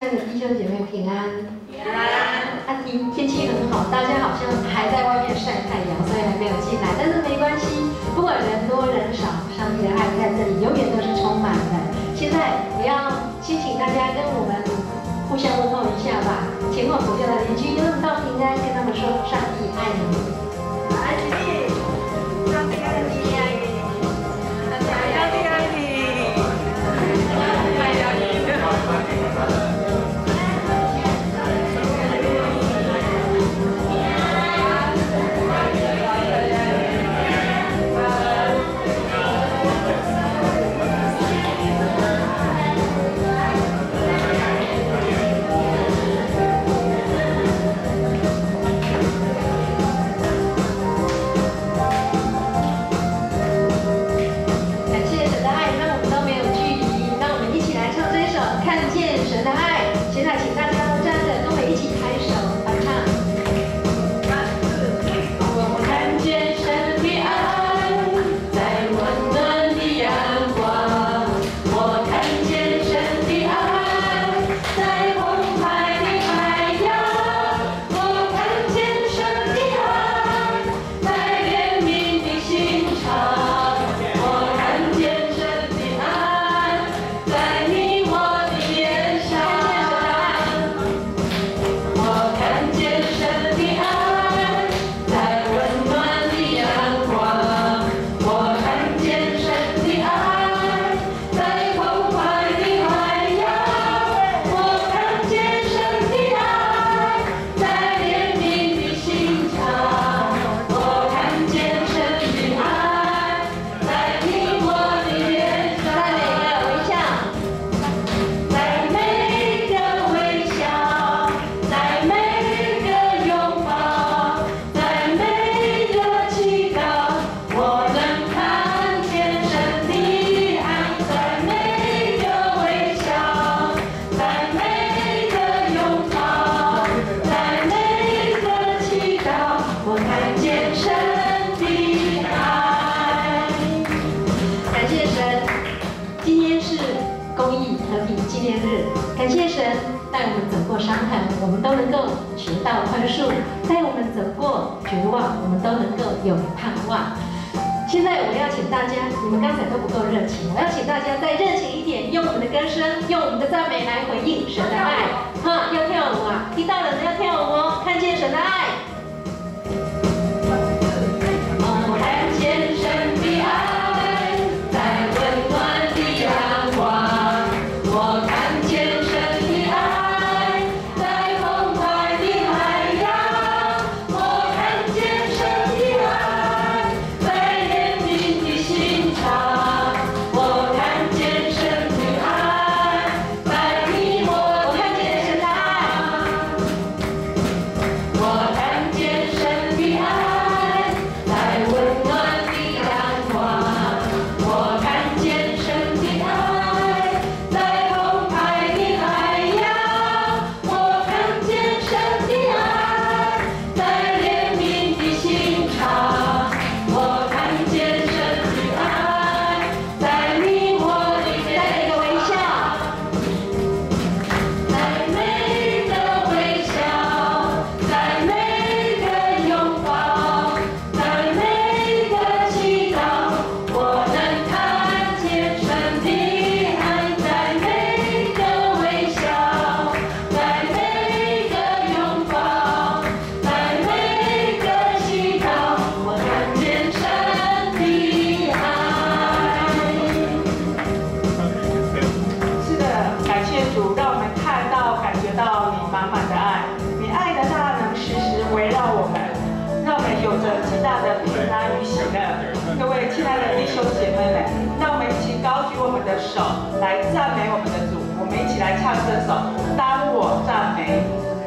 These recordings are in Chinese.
那个弟兄姐妹平安。 平安。 天气很好，大家好像还在外面晒太阳，所以还没有进来。但是没关系，不管人多人少，上帝的爱在这里永远都是充满的。现在我要先请大家跟我们互相问候一下吧。前后左右的邻居跟他们道平安，跟他们说上帝爱你。 爱你，上帝爱你，爱你，上帝爱你，爱你。 感谢神带我们走过伤痕，我们都能够学到宽恕；带我们走过绝望，我们都能够有盼望。现在我要请大家，你们刚才都不够热情，我要请大家再热情一点，用我们的歌声，用我们的赞美来回应神的爱。哈，要跳舞啊！听到了要跳舞哦，看见神的爱。我看见神的爱，在温暖的阳光。我看见神的爱，在澎湃的海洋。我看见神的爱，在怜悯的心肠。我看见神的爱，在你我的脸上。我看见神的爱，在温暖的阳光。我看见神的爱，在澎湃的海洋。我看见神的爱，在怜悯的心肠。我看见神的爱，在你我的脸上。微笑，在每个微笑，在每个拥抱，在每个祈祷，我能看见神的爱，在每个微笑，在每个拥抱，在每个祈祷，我看见神的爱。 是的，感谢主，让我们看到、感觉到你满满的爱，你爱的大能时时围绕我们，让我们有着极大的平安与喜乐。各位亲爱的弟兄姐妹们，让我们一起高举我们的手来赞美我们的主。我们一起来唱这首《当我赞美》。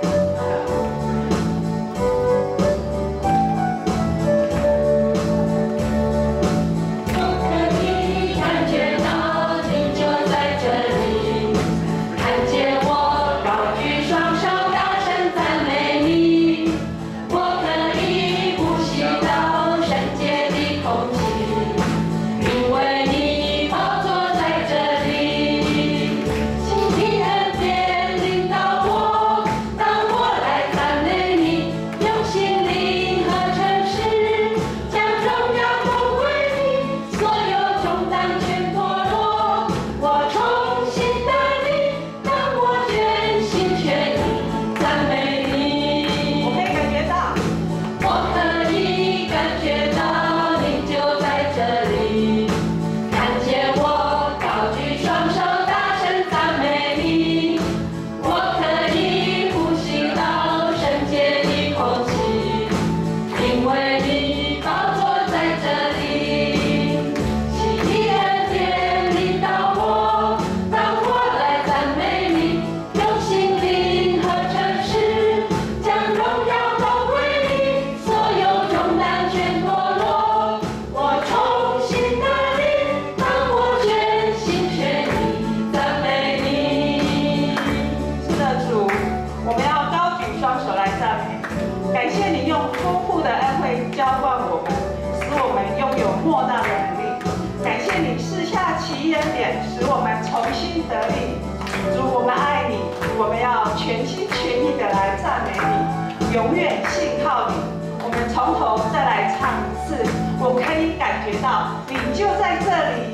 不可以看见到你就在这里，看见我高举双手大声赞美你。我可以呼吸到圣洁的空气，因为你宝座在这里。新的恩典临感谢你用丰富的恩惠浇灌我们，使我们拥有莫大的能力。感谢你赐下奇恩典，使我们重新得力。主，我们爱你，我们要全心全意的来赞美你，永远信靠你。我们从头再来唱一次，我可以感觉到你就在这里。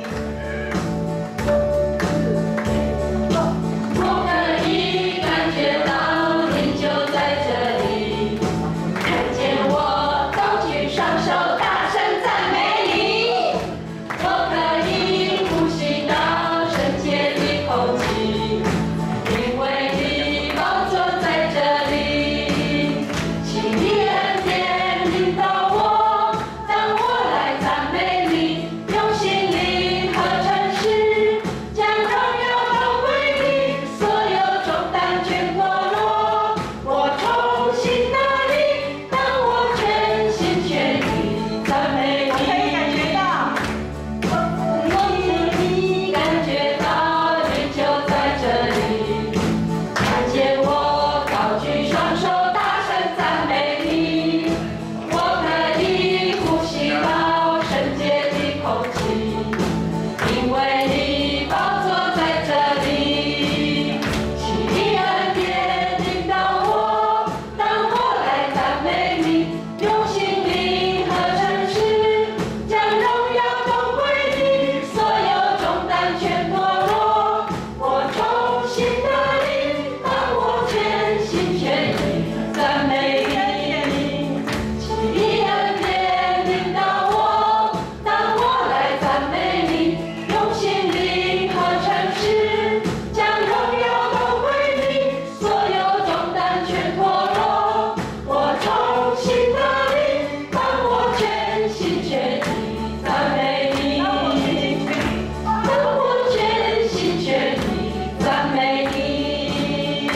我可以感觉到你就在这里，看见我高举双手，大声赞美你。我可以呼吸到圣洁的空气，因为你宝座在这里。请你恩典领导我，当我来赞美你，用心灵和诚实，将荣耀都归你，所有重担全脱落。我重新得力，当我全心全意赞美我可以感你。 觉到。 我可以感觉到你就在这里，看见我高举双手，大声赞美你。我可以呼吸到圣洁的空气，因为你宝座在这里。请你恩典领导我，当我来赞美你，用心灵和诚实，将荣耀都归你，所有重担全脱落。我重新得力，当我全心全意赞美你。请你恩典领导我，当我来赞美你，用心灵和诚实，将荣耀都归你，所有重担全脱落。我重新得力，当我全心全意赞美你。当我全心全意赞美你。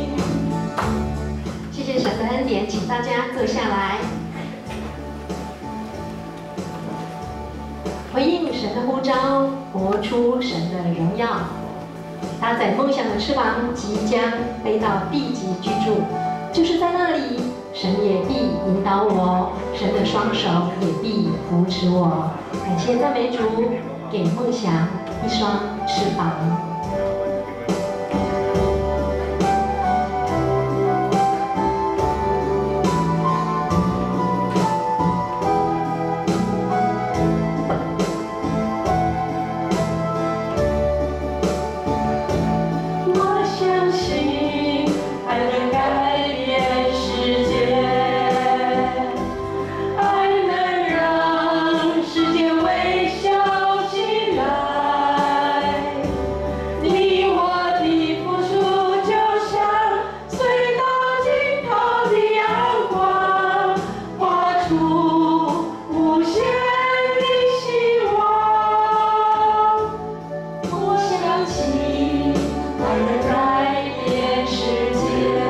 谢谢神的恩典，请大家坐下来，回应神的呼召，活出神的荣耀。搭载梦想的翅膀，即将飞到地极居住，就是在那里，神也必引导我，神的双手也必扶持我。感谢赞美主，给梦想一双翅膀。 我相信爱能改变世界，爱能让世界微笑起来。你我的付出就像隧道尽头的阳光，画出无限的希望。我相信爱能改变世界，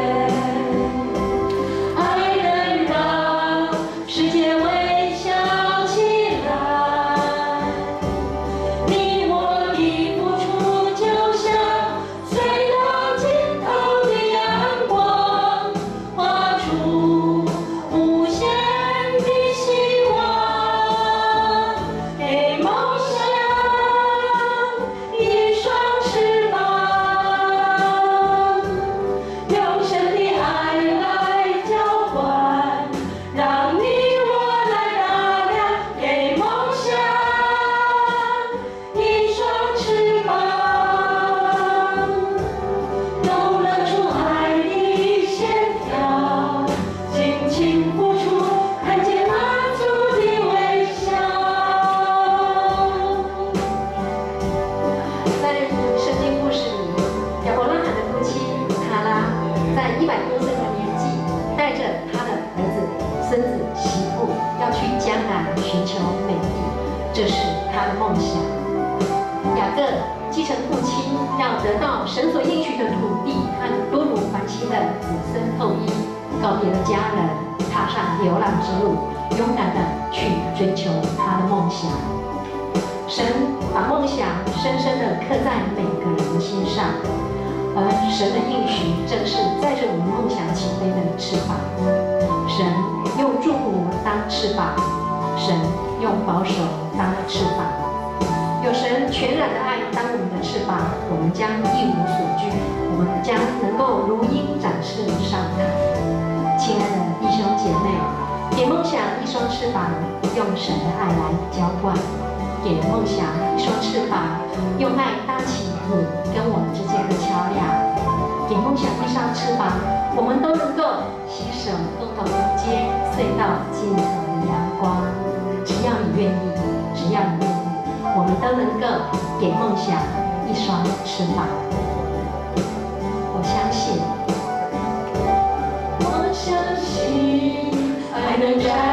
爱能让世界微笑起来。你我的付出就像隧道尽头的阳光，画出无限的希望，给梦想一双翅膀，用神的爱来交换，让你我来打量，给梦想一双翅膀，都勒出爱的线条，尽情付出，看见满足的微笑。 在圣经故事里，亚伯拉罕的父亲塔拉在100多岁的年纪，带着他的儿子、孙子、媳妇要去迦南寻求美地，这是他的梦想。雅各继承父亲，要得到神所应许的土地和多母繁息的子孙后裔，告别了家人，踏上流浪之路，勇敢的去追求他的梦想。神把梦想深深地刻在每个人的心上，而神的应许正是载着我们梦想起飞的翅膀。神如鹰展翅上腾。亲爱的弟兄姐妹，给梦想一双翅膀，用神的爱来浇灌；给梦想一双翅膀，用爱搭起你跟我们之间的桥梁；给梦想一双翅膀，我们都能够携手共同迎接隧道尽头的阳光。只要你愿意，只要你愿意，我们都能够给梦想一双翅膀。我相信， 我相信爱能摘